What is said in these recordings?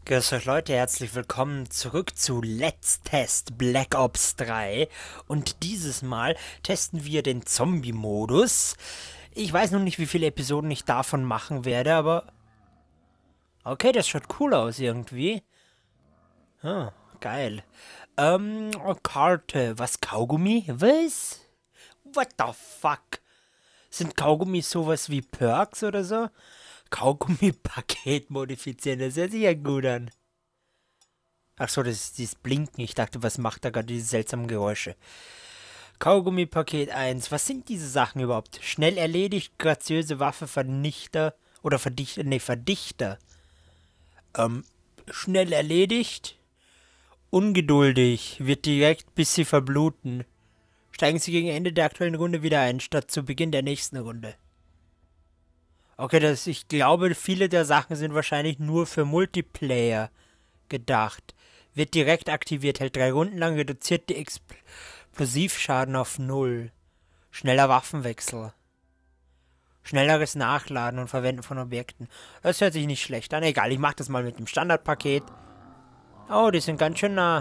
Grüß euch Leute, herzlich willkommen zurück zu Let's Test Black Ops 3 und dieses Mal testen wir den Zombie-Modus. Ich weiß noch nicht, wie viele Episoden ich davon machen werde, aber okay, das schaut cool aus irgendwie. Ah, geil. Karte, was, Kaugummi? Was? What the fuck? Sind Kaugummis sowas wie Perks oder so? Kaugummi-Paket modifizieren, das hört sich ja gut an. Ach so, das ist dieses Blinken. Ich dachte, was macht da gerade diese seltsamen Geräusche? Kaugummi-Paket 1. Was sind diese Sachen überhaupt? Schnell erledigt, graziöse Waffe, Vernichter oder Verdichter? Ne, Verdichter. Schnell erledigt. Ungeduldig. Wird direkt, bis sie verbluten. Steigen sie gegen Ende der aktuellen Runde wieder ein, statt zu Beginn der nächsten Runde. Okay, ich glaube, viele der Sachen sind wahrscheinlich nur für Multiplayer gedacht. Wird direkt aktiviert, hält 3 Runden lang, reduziert die Explosivschaden auf 0. Schneller Waffenwechsel. Schnelleres Nachladen und Verwenden von Objekten. Das hört sich nicht schlecht an. Egal, ich mach das mal mit dem Standardpaket. Oh, die sind ganz schön nah.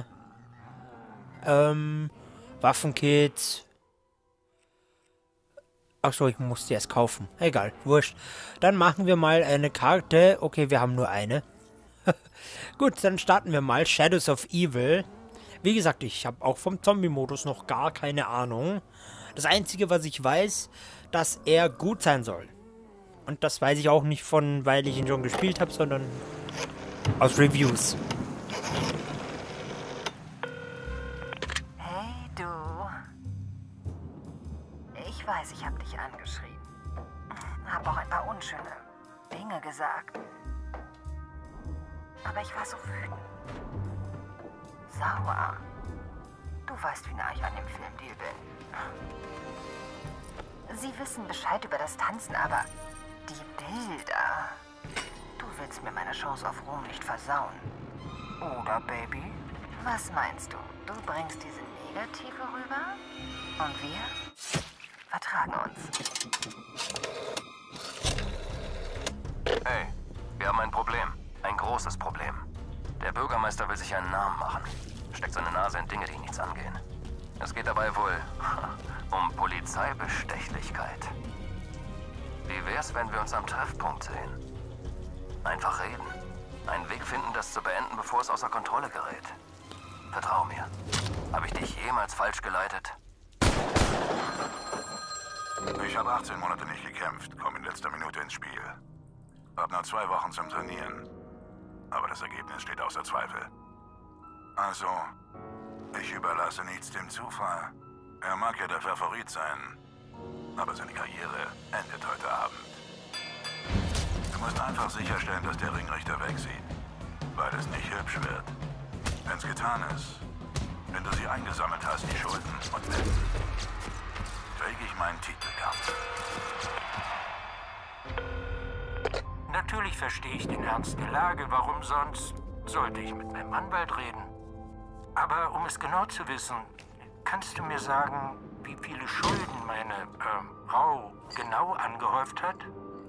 Waffenkits. Achso, ich muss die erst kaufen. Egal, wurscht. Dann machen wir mal eine Karte. Okay, wir haben nur eine. Gut, dann starten wir mal. Shadows of Evil. Wie gesagt, ich habe auch vom Zombie-Modus noch gar keine Ahnung. Das Einzige, was ich weiß, dass er gut sein soll. Und das weiß ich auch nicht von, weil ich ihn schon gespielt habe, sondern aus Reviews. Hey du. Ich weiß, ich habe dich angeschrieben. Hab auch ein paar unschöne Dinge gesagt. Aber ich war so wütend. Sauer. Du weißt, wie nah ich an dem Filmdeal bin. Sie wissen Bescheid über das Tanzen, aber die Bilder... Du willst mir meine Chance auf Ruhm nicht versauen. Oder, Baby? Was meinst du? Du bringst diese Negative rüber? Und wir vertragen uns. Hey, wir haben ein Problem. Ein großes Problem. Der Bürgermeister will sich einen Namen machen. Steckt seine Nase in Dinge, die ihn nichts angehen. Es geht dabei wohl um Polizeibestechlichkeit. Wie wär's, wenn wir uns am Treffpunkt sehen? Einfach reden. Einen Weg finden, das zu beenden, bevor es außer Kontrolle gerät. Vertrau mir. Habe ich dich jemals falsch geleitet? Ich habe 18 Monate nicht gekämpft, komme in letzter Minute ins Spiel. Hab nur 2 Wochen zum Trainieren. Aber das Ergebnis steht außer Zweifel. Also, ich überlasse nichts dem Zufall. Er mag ja der Favorit sein, aber seine Karriere endet heute Abend. Wir müssen einfach sicherstellen, dass der Ringrichter wegsieht, weil es nicht hübsch wird. Wenn's getan ist, wenn du sie eingesammelt hast, die Schulden und Wetten, kriege ich meinen Titelkampf. Natürlich verstehe ich den Ernst der Lage. Warum sonst sollte ich mit meinem Anwalt reden? Aber um es genau zu wissen, kannst du mir sagen, wie viele Schulden meine Frau genau angehäuft hat?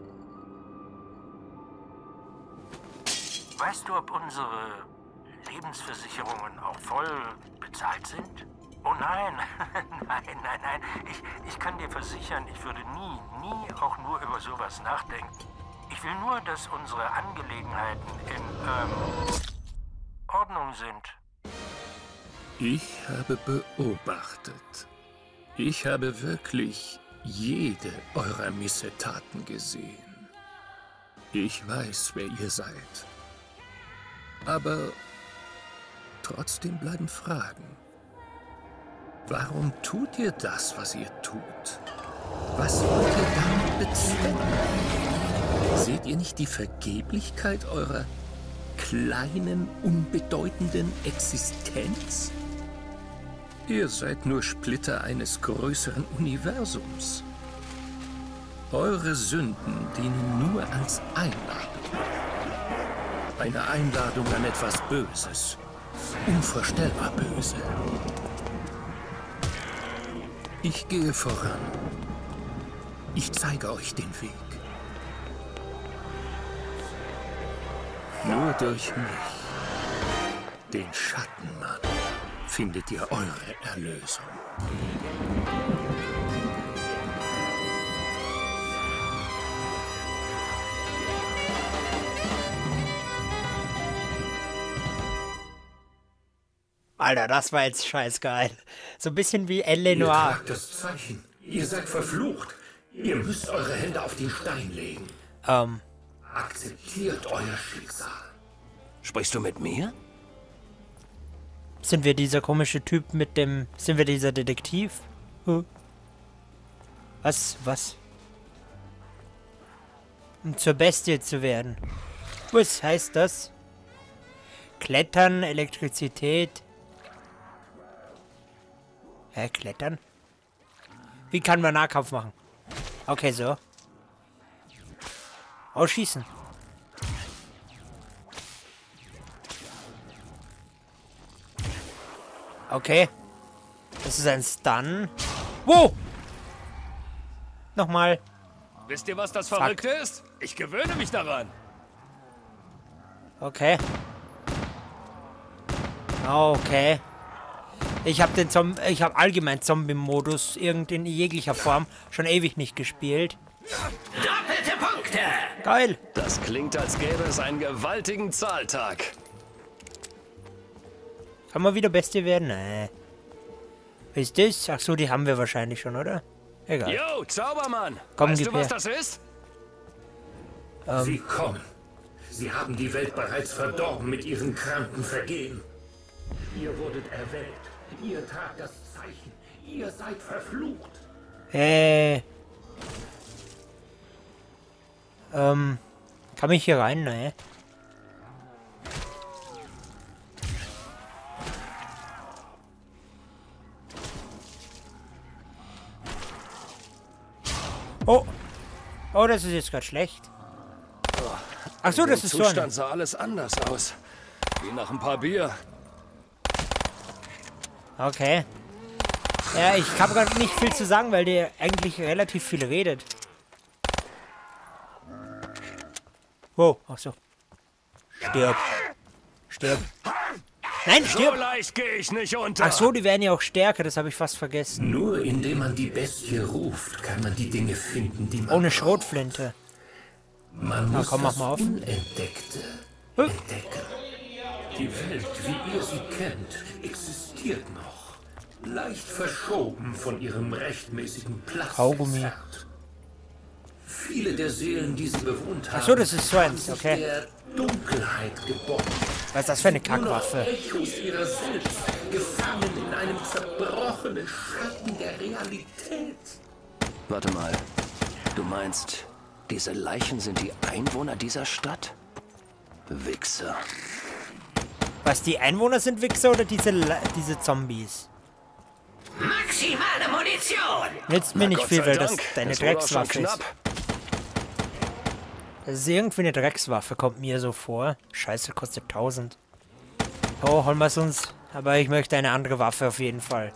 Weißt du, ob unsere Lebensversicherungen auch voll bezahlt sind? Oh nein, nein. Ich kann dir versichern, ich würde nie auch nur über sowas nachdenken. Ich will nur, dass unsere Angelegenheiten in Ordnung sind. Ich habe beobachtet. Ich habe wirklich jede eurer Missetaten gesehen. Ich weiß, wer ihr seid. Aber trotzdem bleiben Fragen. Warum tut ihr das, was ihr tut? Was wollt ihr damit bezwecken? Seht ihr nicht die Vergeblichkeit eurer kleinen, unbedeutenden Existenz? Ihr seid nur Splitter eines größeren Universums. Eure Sünden dienen nur als Einladung. Eine Einladung an etwas Böses. Unvorstellbar böse. Ich gehe voran. Ich zeige euch den Weg. Nur durch mich den Schattenmann findet ihr eure Erlösung. Alter, das war jetzt scheißgeil. So ein bisschen wie L.A. Ihr Noire. tragt das Zeichen. Ihr seid verflucht. Ihr müsst eure Hände auf den Stein legen. Akzeptiert euer Schicksal. Sprichst du mit mir? Sind wir dieser komische Typ mit dem... Sind wir dieser Detektiv? Was? Um zur Bestie zu werden. Was heißt das? Klettern, Elektrizität. Hä, klettern? Wie kann man Nahkampf machen? Okay, so. Ausschießen. Okay. Das ist ein Stun. Wow! Nochmal. Wisst ihr, was das Verrückte ist? Ich gewöhne mich daran. Okay. Okay. Ich habe allgemein Zombie-Modus in jeglicher Form schon ewig nicht gespielt. Doppelte Punkte! Geil. Das klingt, als gäbe es einen gewaltigen Zahltag. Kann man wieder Bestie werden? Nee. Was ist das? Ach so, die haben wir wahrscheinlich schon, oder? Egal. Yo, Zaubermann! Komm, weißt gib du, was her. das ist? Sie kommen. Sie haben die Welt bereits verdorben mit ihren kranken Vergehen. Ihr wurdet erwählt. Ihr tragt das Zeichen. Ihr seid verflucht. Kann ich hier rein? Nee. Oh. Oh, das ist jetzt gerade schlecht. Ach so, das ist so. Zustand sah alles anders aus. Wie nach ein paar Bier. Okay. Ja, ich habe gerade nicht viel zu sagen, weil der eigentlich relativ viel redet. Wow, ach so. Stirb. Stirb. Nein, So stirb! leicht gehe ich nicht unter. Ach so, die werden ja auch stärker, das habe ich fast vergessen. Nur indem man die Bestie ruft, kann man die Dinge finden, die man Ohne braucht. Schrotflinte. Man muss komm, mach das mal auf. Unentdeckte entdecken. Die Welt, wie ihr sie kennt, existiert noch. Leicht verschoben von ihrem rechtmäßigen Platz Kaugummi. entfernt. Viele der Seelen, die sie bewohnt haben, Ach so, das ist so haben eins, sich okay. der Dunkelheit gebeugt. Was ist das für eine Nur noch Kackwaffe? Echos ihrer selbst, gefangen in einem zerbrochenen Schatten der Realität. Warte mal. Du meinst, diese Leichen sind die Einwohner dieser Stadt? Wichser. Was, die Einwohner sind Wichser oder diese Zombies? Maximale Munition! Nützt mir nicht Gott viel, sei weil das Dank, deine es wurde auch schon Dreckswaffe ist. knapp. Das ist irgendwie eine Dreckswaffe, kommt mir so vor. Scheiße, kostet 1000. Oh, holen wir es uns. Aber ich möchte eine andere Waffe auf jeden Fall.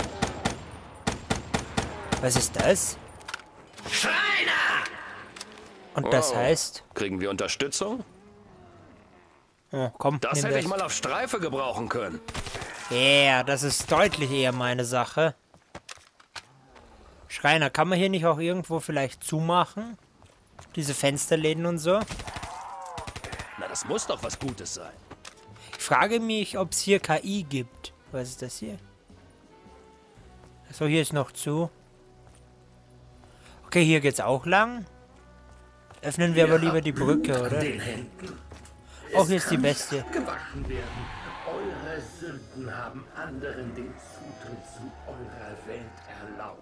Was ist das? Schreiner! Und das heißt... Kriegen wir Unterstützung? Oh, komm, Das nimm hätte ich das. mal auf Streife gebrauchen können. Ja, das ist deutlich eher meine Sache. Schreiner, kann man hier nicht auch irgendwo vielleicht zumachen? Diese Fensterläden und so? Na, das muss doch was Gutes sein. Ich frage mich, ob es hier KI gibt. Was ist das hier? Achso, hier ist noch zu. Okay, hier geht's auch lang. Öffnen wir aber lieber die Brücke, An oder? den Händen. Oh, hier ist die Bestie. Gewaschen werden. Eure Sünden haben anderen den Zutritt zu eurer Welt erlaubt.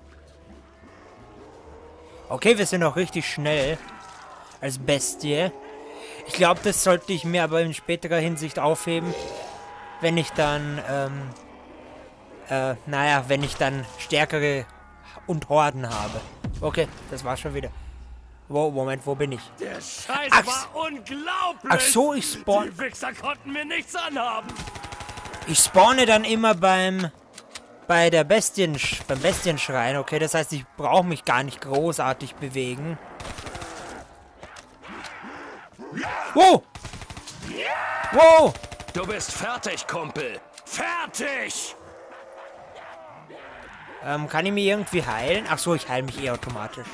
Okay, wir sind auch richtig schnell. Als Bestie. Ich glaube, das sollte ich mir aber in späterer Hinsicht aufheben. Wenn ich dann, naja, wenn ich dann stärkere und Horden habe. Okay, das war's schon wieder. Wow, Moment, wo bin ich? Der Scheiß Ach, war unglaublich. Ach so, ich spawn. Die Wichser konnten mir nichts anhaben. Ich spawne dann immer beim Bestienschrein. Okay, das heißt, ich brauche mich gar nicht großartig bewegen. Wow! Wow! Du bist fertig, Kumpel. Fertig! Kann ich mich irgendwie heilen? Ach so, ich heile mich eh automatisch.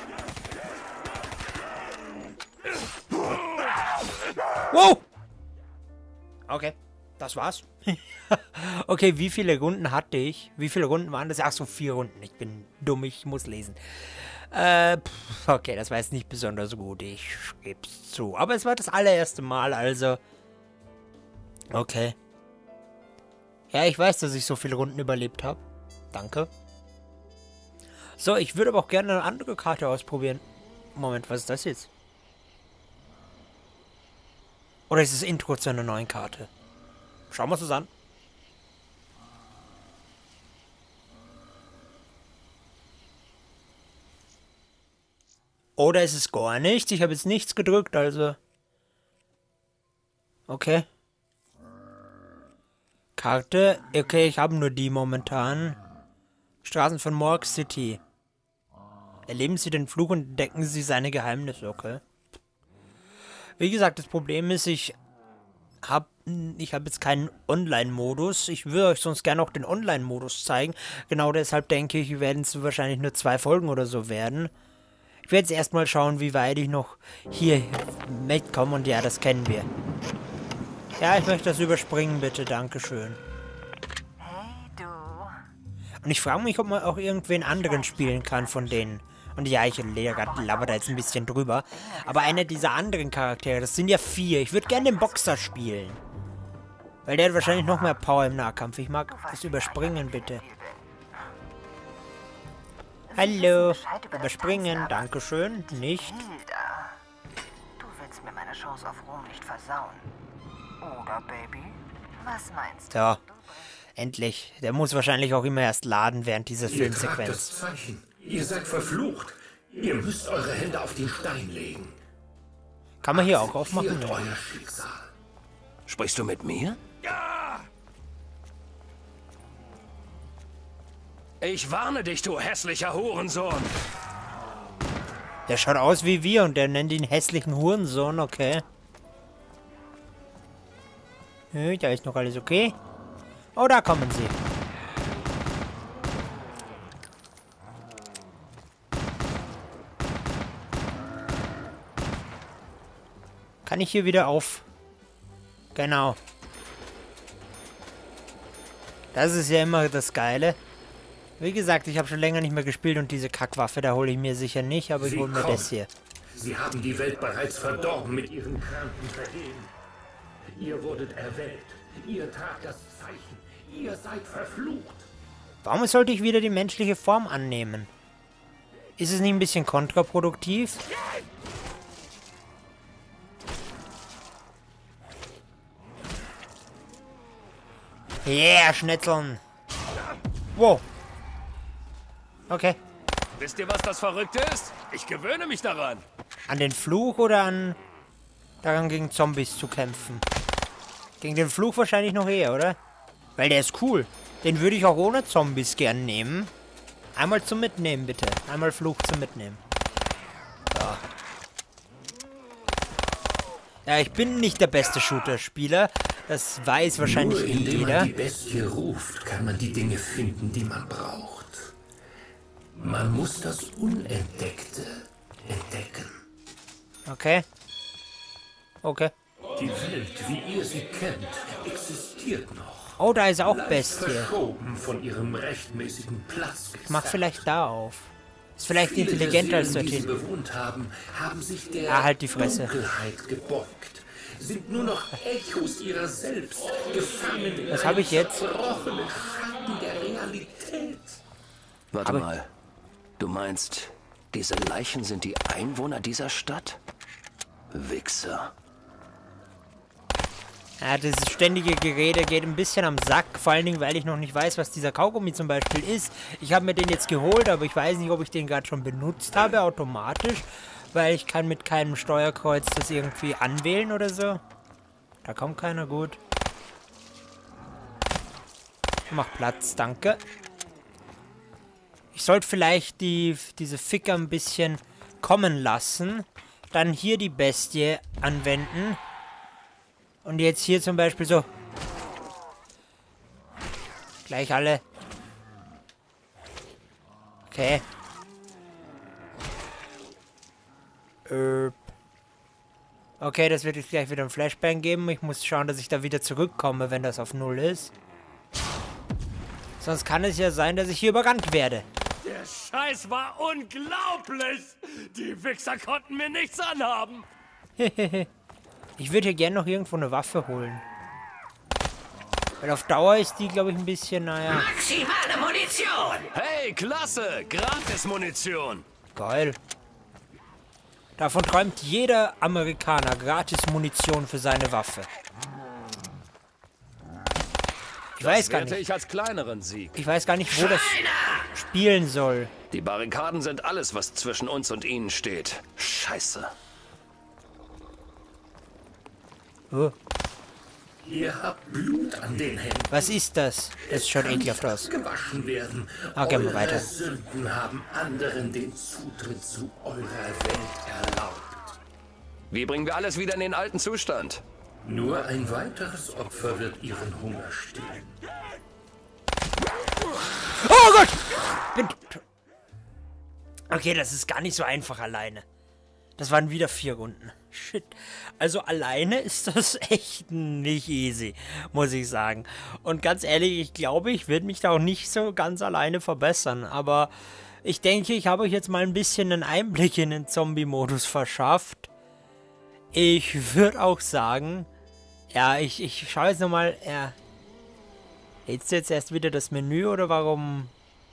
Wow! Okay, das war's. Okay, wie viele Runden hatte ich? Wie viele Runden waren das? Ach so, 4 Runden. Ich bin dumm, ich muss lesen. Okay, das war jetzt nicht besonders gut. Ich geb's zu. Aber es war das allererste Mal, also... Okay. Ja, ich weiß, dass ich so viele Runden überlebt habe. Danke. So, ich würde aber auch gerne eine andere Karte ausprobieren. Moment, was ist das jetzt? Oder ist das Intro zu einer neuen Karte? Schauen wir uns das an. Oder ist es gar nichts? Ich habe jetzt nichts gedrückt, also... Okay. Karte. Okay, ich habe nur die momentan. Straßen von Morgue City. Erleben Sie den Fluch und entdecken Sie seine Geheimnisse, okay. Wie gesagt, das Problem ist, ich habe jetzt keinen Online-Modus. Ich würde euch sonst gerne auch den Online-Modus zeigen. Genau deshalb denke ich, werden es wahrscheinlich nur 2 Folgen oder so werden. Ich werde jetzt erstmal schauen, wie weit ich noch hier mitkomme. Und ja, das kennen wir. Ja, ich möchte das überspringen, bitte. Dankeschön. Hey, du. Und ich frage mich, ob man auch irgendwen anderen spielen kann von denen. Und ja, ich laber da jetzt ein bisschen drüber. Aber einer dieser anderen Charaktere, das sind ja 4. Ich würde gerne den Boxer spielen. Weil der hat wahrscheinlich noch mehr Power im Nahkampf. Ich mag das Überspringen, bitte. Hallo. Überspringen, dankeschön. Nicht. Hilda. Du willst mir meine Chance auf Ruhm nicht versauen. Oder, Baby? Was meinst du? So. Endlich. Der muss wahrscheinlich auch immer erst laden während dieser Ihr tragt Filmsequenz. das Zeichen. Ihr seid verflucht. Ihr müsst eure Hände auf den Stein legen. Kann man hier auch aufmachen? Akzeptiert Ja. euer Schicksal. Sprichst du mit mir? Ich warne dich, du hässlicher Hurensohn. Der schaut aus wie wir und der nennt ihn hässlichen Hurensohn, okay. Da ist noch alles okay. Oh, da kommen sie. Kann ich hier wieder auf... Genau. Das ist ja immer das Geile. Wie gesagt, ich habe schon länger nicht mehr gespielt und diese Kackwaffe, da hole ich mir sicher nicht, aber ich hole mir das hier. Sie haben die Welt bereits verdorben mit ihren kranken Vergehen. Ihr wurdet erwählt. Ihr tragt das Zeichen. Ihr seid verflucht. Warum sollte ich wieder die menschliche Form annehmen? Ist es nicht ein bisschen kontraproduktiv? Yeah, Schnitzeln. Wow. Okay. Wisst ihr, was das Verrückte ist? Ich gewöhne mich daran. An den Fluch oder daran gegen Zombies zu kämpfen? Gegen den Fluch wahrscheinlich noch eher, oder? Weil der ist cool. Den würde ich auch ohne Zombies gern nehmen. Einmal zum Mitnehmen, bitte. Einmal Fluch zum Mitnehmen. So. Ja, ich bin nicht der beste Shooter-Spieler. Das weiß wahrscheinlich Nur indem jeder. man die Bestie ruft, kann man die Dinge finden, die man braucht. Man muss das Unentdeckte entdecken. Okay. Okay. Die Welt, wie ihr sie kennt, existiert noch. Oh, da ist auch Leicht Bestie. verschoben von ihrem rechtmäßigen Platz. Ich mach vielleicht da auf. Ist vielleicht Viele intelligenter der als Seelen, dort die sie hinten. bewohnt haben, haben sich der Ah, halt die Fresse. Dunkelheit gebeugt. Sind nur noch Echos ihrer selbst, gefangen in Was habe ich jetzt? zerbrochenen Schatten der Realität. Warte mal. Du meinst, diese Leichen sind die Einwohner dieser Stadt? Wichser. Ja, dieses ständige Gerede geht ein bisschen am Sack. Vor allen Dingen, weil ich noch nicht weiß, was dieser Kaugummi zum Beispiel ist. Ich habe mir den jetzt geholt, aber ich weiß nicht, ob ich den gerade schon benutzt habe, automatisch. Weil ich kann mit keinem Steuerkreuz das irgendwie anwählen oder so. Da kommt keiner, gut. Mach Platz, danke. Ich sollte vielleicht diese Ficker ein bisschen kommen lassen. Dann hier die Bestie anwenden. Und jetzt hier zum Beispiel so Gleich alle. Okay. Okay, das wird jetzt gleich wieder ein Flashbang geben. Ich muss schauen, dass ich da wieder zurückkomme, wenn das auf 0 ist. Sonst kann es ja sein, dass ich hier überrannt werde. Der Scheiß war unglaublich. Die Wichser konnten mir nichts anhaben. Ich würde hier gerne noch irgendwo eine Waffe holen. Weil auf Dauer ist die, glaube ich, ein bisschen, naja... Maximale Munition! Hey, klasse. Gratis Munition. Geil. Davon träumt jeder Amerikaner, gratis Munition für seine Waffe. Ich weiß gar nicht. Ich als kleineren Sieg. Ich weiß gar nicht, wo das spielen soll. Die Barrikaden sind alles, was zwischen uns und ihnen steht. Scheiße. Oh, Ihr habt Blut an den Händen. was ist das? Das schaut ekelhaft aus. Gewaschen werden. Ah, gehen wir Eure weiter. Sünden haben anderen den Zutritt zu eurer Welt erlaubt. Wie bringen wir alles wieder in den alten Zustand? Nur ein weiteres Opfer wird ihren Hunger stillen. Oh Gott! Okay, das ist gar nicht so einfach alleine. Das waren wieder 4 Runden. Shit. Also alleine ist das echt nicht easy, muss ich sagen. Und ganz ehrlich, ich glaube, ich werde mich da auch nicht so ganz alleine verbessern. Aber ich denke, ich habe euch jetzt mal ein bisschen einen Einblick in den Zombie-Modus verschafft. Ich würde auch sagen, ja, ich schaue jetzt nochmal, ja. Jetzt erst wieder das Menü oder warum?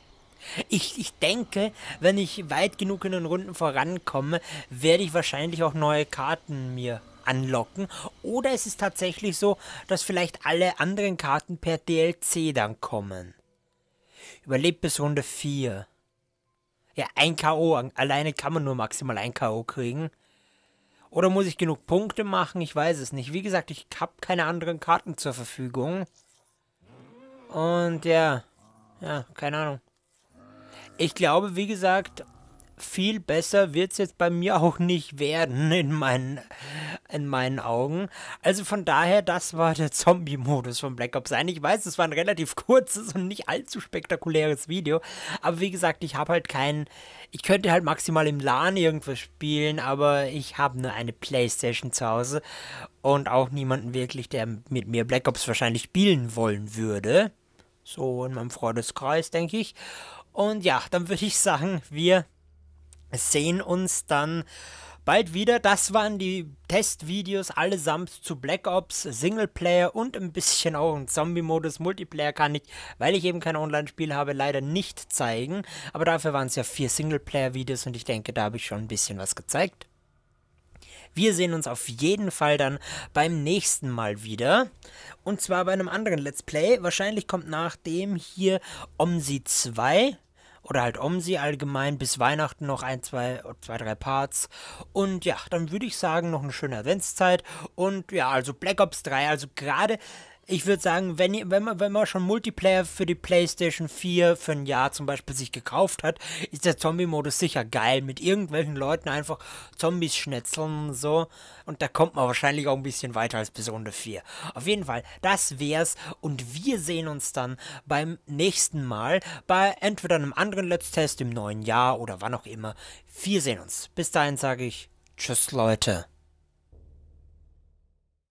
Ich denke, wenn ich weit genug in den Runden vorankomme, werde ich wahrscheinlich auch neue Karten mir anlocken. Oder es ist tatsächlich so, dass vielleicht alle anderen Karten per DLC dann kommen. Überlebt bis Runde 4. Ja, ein K.O. Alleine kann man nur maximal ein K.O. kriegen. Oder muss ich genug Punkte machen? Ich weiß es nicht. Wie gesagt, ich habe keine anderen Karten zur Verfügung. Und ja, keine Ahnung. Ich glaube, wie gesagt, viel besser wird es jetzt bei mir auch nicht werden in meinen Augen. Also von daher, das war der Zombie-Modus von Black Ops 1. Ich weiß, es war ein relativ kurzes und nicht allzu spektakuläres Video. Aber wie gesagt, ich habe halt ich könnte halt maximal im LAN irgendwas spielen, aber ich habe nur eine Playstation zu Hause. Und auch niemanden wirklich, der mit mir Black Ops wahrscheinlich spielen wollen würde. So in meinem Freundeskreis, denke ich. Und ja, dann würde ich sagen, wir sehen uns dann bald wieder. Das waren die Testvideos allesamt zu Black Ops, Singleplayer und ein bisschen auch im Zombie-Modus. Multiplayer kann ich, weil ich eben kein Online-Spiel habe, leider nicht zeigen. Aber dafür waren es ja 4 Singleplayer-Videos und ich denke, da habe ich schon ein bisschen was gezeigt. Wir sehen uns auf jeden Fall dann beim nächsten Mal wieder. Und zwar bei einem anderen Let's Play. Wahrscheinlich kommt nach dem hier OMSI 2. Oder halt OMSI allgemein bis Weihnachten noch 2, 3 Parts. Und ja, dann würde ich sagen, noch eine schöne Adventszeit. Und ja, also Black Ops 3, also gerade, ich würde sagen, wenn man schon Multiplayer für die PlayStation 4 für ein Jahr zum Beispiel sich gekauft hat, ist der Zombie-Modus sicher geil. Mit irgendwelchen Leuten einfach Zombies schnetzeln und so. Und da kommt man wahrscheinlich auch ein bisschen weiter als bis Runde 4. Auf jeden Fall, das wär's. Und wir sehen uns dann beim nächsten Mal bei entweder einem anderen Let's Test im neuen Jahr oder wann auch immer. Wir sehen uns. Bis dahin sage ich Tschüss, Leute.